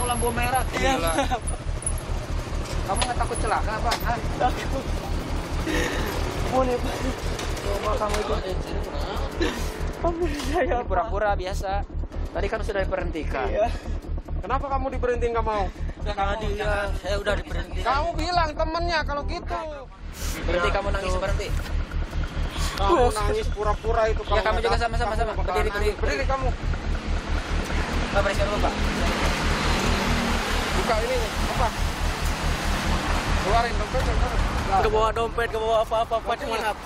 lampu merah. Gila. Kamu nggak takut celaka apa? Hah? Takut. Mohon ya Pak. Coba kamu itu. Ampun saya Pak. Pura-pura biasa. Tadi kan sudah diberhentikan. Iya. Kenapa kamu diberhentiin nggak mau? Tadi ya, saya udah diberhenti. Kamu bilang temennya kalau gitu. Berhenti kamu nangis berhenti. Kamu nangis pura-pura itu. Ya kamu juga sama-sama. Berdiri. Berdiri kamu. Nggak berisik dulu Pak. Buka ini apa? Keluarin dompetnya. Gak bawa dompet, gak bawa apa-apa, cuma HP.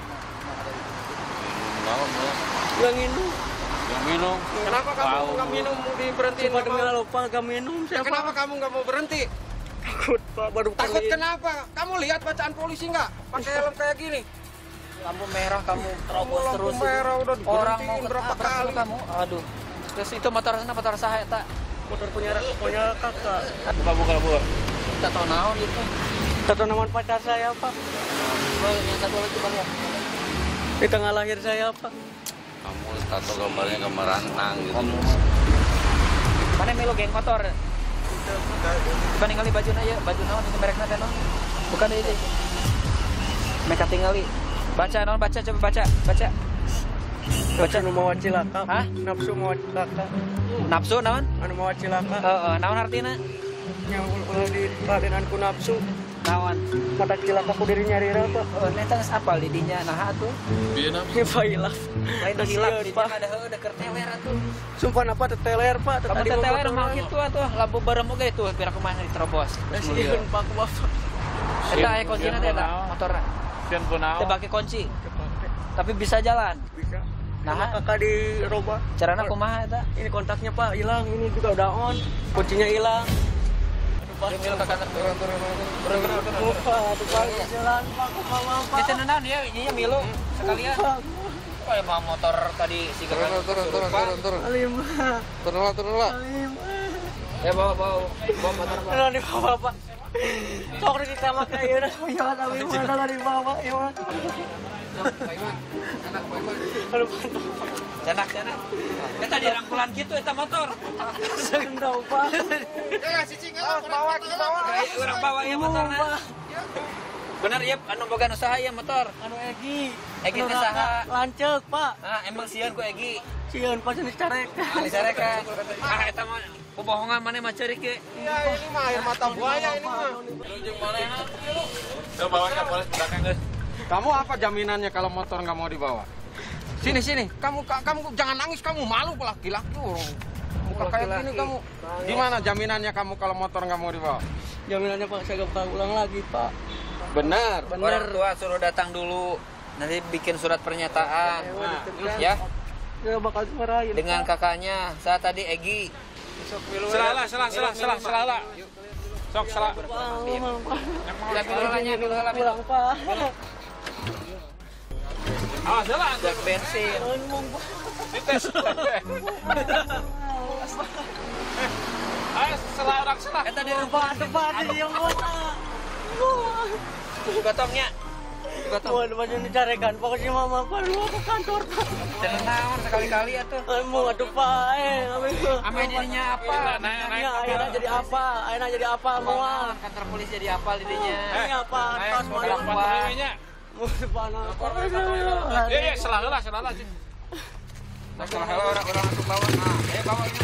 Yang minum. Kenapa kamu nggak minum diberhentiin? Cuma demi lupa gak minum. Ya, kenapa kamu nggak mau berhenti? Takut Pak, baru Takut kali. kenapa? Kamu lihat bacaan polisi nggak? Pakai helm kayak gini. Lampu merah kamu terobos Lampu terus. merah udah Orang mau diberhentiin berapa ketabrak kali? kamu. Aduh. Terus itu motor sana motor saya tak. Motor punya kakak. Buka. Kita tahu naon itu. Satu nama pacar saya Pak. Yang satu lagi Bang ya. Di tengah lahir saya Pak. Kamu tato gambarnya gambar rantang gitu. Mana milo geng motor? Coba ningali baju aja, baju naon itu merek nate naon? Bukan itu. Mereka tinggali. Baca naon baca coba baca. Baca nu mau cilaka. Hah? Nafsu mau cilaka. Nafsu naon? Anu mau cilaka. Naon artinya? Yang ulah di radenanku nafsu. Naon? Mata cilaka ku diri nyari Pak. Neta geus apal di dinya naha atuh. Ini failaf. Lain hilap di dinya ada heuh deket teler atuh. Sumpah apa teteler Pak. Kamu teler mah kitu atuh, lampu bareng oge tuh pira kumaha diterobos. Sieun Pak ku Bapak. Eta aya kuncina teh eta motorna. Sieun kunaon? Teu bake kunci. Tapi bisa jalan. Bisa. Nah, Kakak di roba. carana kumaha eta? Ini kontaknya Pak hilang, ini juga udah on. Kuncinya hilang. Mil ka kantor turun. Lupa, tuh Pak jalan Pak ke mama Pak. Kita nenan ya, ini Milo sekalian. Kayak mau motor tadi si kakak. Turun. Alimah. Turun lah. Ya bawa motor Pak. Nah, di bawah Pak. Sok kita makai ya, punya tapi mana di bawah ya Mas. Aduh, Cenak. Eta dirangkulan gitu eta motor. sendau Pak. Bawa. Urang bawa ieu motorna. Bener ya, anu boga usaha ieu motor. Anu Egi. Egi teh saha? Lancek Pak. Ah, emang sieun ku Egi. Sieun Pak jenis carek. Disareka. Ah, eta mah bohongan maneh mah ceurik ge. Ya ini mah air mata buaya ini mah. Tunjuk manehna. Coba bawanya polisi belakang guys. Kamu apa jaminannya kalau motor nggak mau dibawa? Sini. Kamu jangan nangis, kamu malu laki-laki. Muka kayak gini kamu. Gimana jaminannya kamu kalau motor nggak mau dibawa? Jaminannya Pak saya gak bakal ulang lagi Pak. Benar. Orang tua suruh datang dulu. Nanti bikin surat pernyataan. Ya, Gak bakal dimarahin. dengan kakaknya. Saat tadi Egi. Salah. Sok salah. Ya, pilolanya. Pulang Pak. Ah, salah. Jak bensin. Dites. Ayo salah orang salah. Eta di Pak, depan dia mana? gotongnya. Wah, depannya dicarekan. Pokoknya mama Pak lu ke kantor Pak. Jangan naon sekali-kali atuh. Mau aduh Pak, Ame jadinya apa? Akhirnya jadi apa? Akhirnya jadi apa semua? Kantor polisi jadi apa didinya? Ini apa? Tas mau bilang apa? Pantunnya. Mau depan apa? Iya, salah. Nah, kalau orang untuk bawa, nah, bawa ini.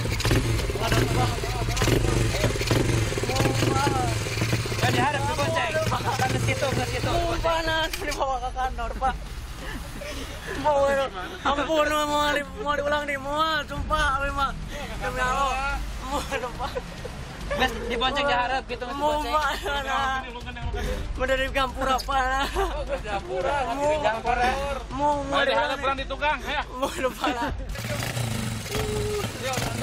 Ya dihadap ke bonceng. Kan ke situ. Panas dibawa ke kantor Pak. Mau ampun mau diulang di mual, sumpah mah. Demi Allah. Mau Pak. Bes dibonceng diharap gitu Mau bonceng. mana? Mau dari Gampura Pak. Gampur. Mau Mau dihadap pulang di tukang, ya. mau depan.